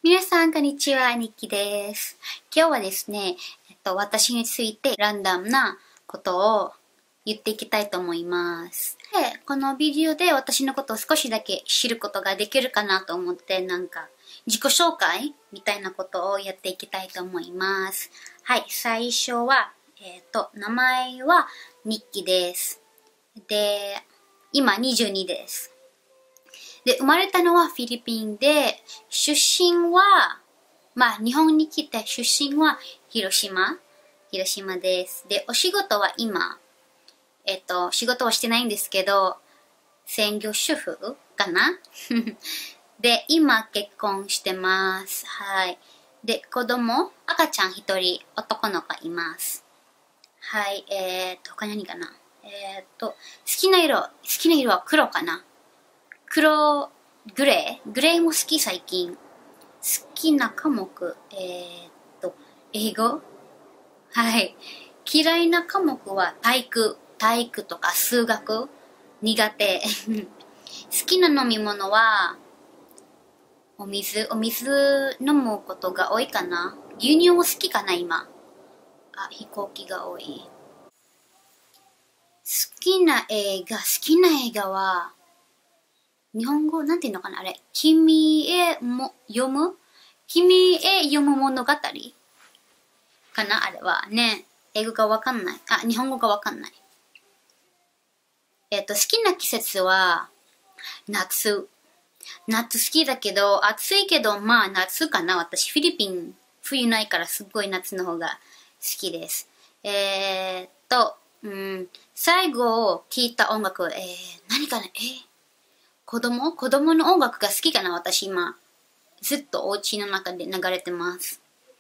皆さん、こんにちは。ニッキです。今日はですね、私についてランダムなことを言っていきたいと思います。で、このビデオで私のことを少しだけ知ることができるかなと思って、自己紹介みたいなことをやっていきたいと思います。はい、最初は、名前はニッキです。で、今22です。で、生まれたのはフィリピンで、出身は、日本に来て出身は広島です。で、お仕事は今、仕事はしてないんですけど、専業主婦かなで、今結婚してます。はい。で、赤ちゃん一人、男の子います。はい、他何かな好きな色は黒かなグレーも好き最近。好きな科目、英語はい。嫌いな科目は体育とか数学苦手。好きな飲み物はお水飲むことが多いかな。牛乳も好きかな今。飛行機が多い。好きな映画は日本語なんていうのかなあれ。君へ読む物語かなあれは。ね。英語がわかんない。日本語がわかんない。好きな季節は、夏。夏好きだけど、暑いけど、夏かな。私、フィリピン、冬ないからすっごい夏の方が好きです。最後聞いた音楽、何かな子供の音楽が好きかな私今。ずっとお家の中で流れてます。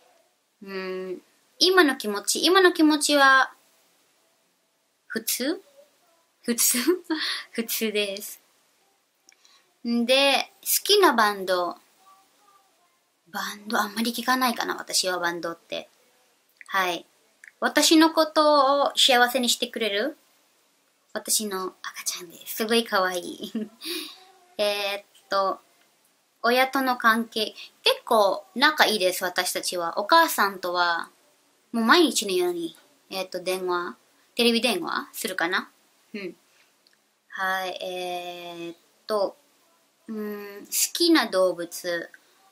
今の気持ちは、普通普通です。で、好きなバンドあんまり聞かないかな私はバンドって。はい。私のことを幸せにしてくれる私の赤ちゃんです。すごい可愛い。親との関係、結構仲いいです、私たちは。お母さんとは、もう毎日のように、テレビ電話するかなはい、好きな動物、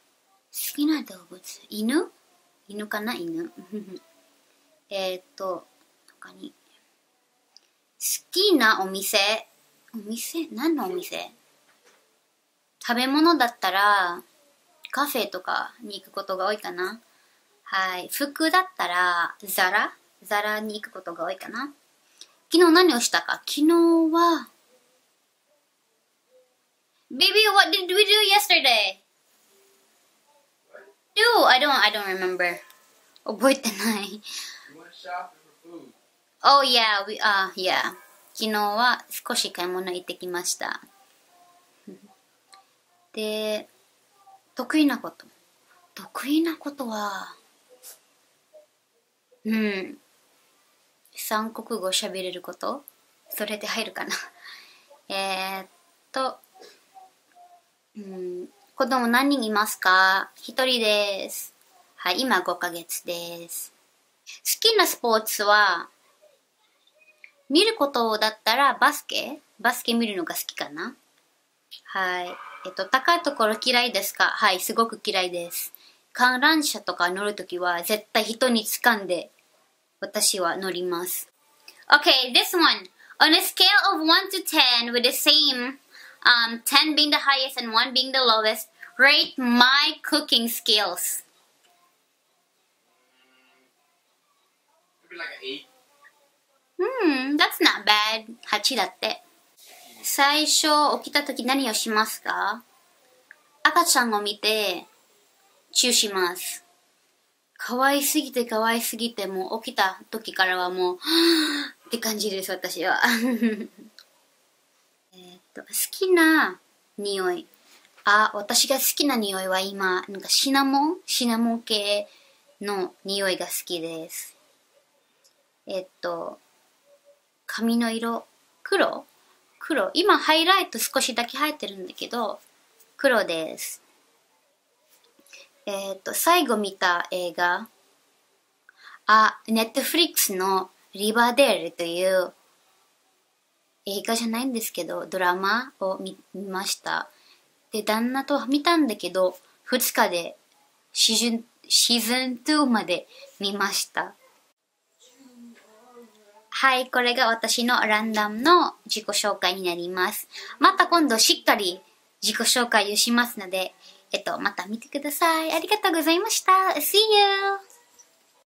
犬かな犬。他に、好きな何のお店食べ物だったら、カフェとかに行くことが多いかな。はい。服だったら、ザラに行くことが多いかな。昨日何をしたか昨日は、Baby, what did we do yesterday? I don't remember. 覚えてない。Oh yeah, yeah. 昨日は少し買い物行ってきました。で、得意なことは、三国語喋れることそれで入るかな。子供何人いますか？一人です。はい、今5ヶ月です。好きなスポーツは、見ることだったらバスケ見るのが好きかな。はい。高いところ嫌いですか？はい、すごく嫌いです。観覧車とか乗るときは絶対人に掴んで私は乗ります。Okay, this one. On a scale of 1 to 10 with the same 10 being the highest and 1 being the lowest, rate my cooking skills. Maybe like an 8. That's not bad. 8だって。最初起きたとき何をしますか？赤ちゃんを見て、チューします。可愛すぎてもう起きた時からはもう、って感じです、私は。好きな匂い。私が好きな匂いは今、シナモン系の匂いが好きです。髪の色、黒。今ハイライト少しだけ入ってるんだけど、黒です。 最後見た映画、ネットフリックスのリバーデールという映画じゃないんですけど、ドラマを見ました。で、旦那と見たんだけど、2日でシーズン2まで見ました。はい、これが私のランダムの自己紹介になります。また今度しっかり自己紹介をしますので、また見てください。ありがとうございました。See you!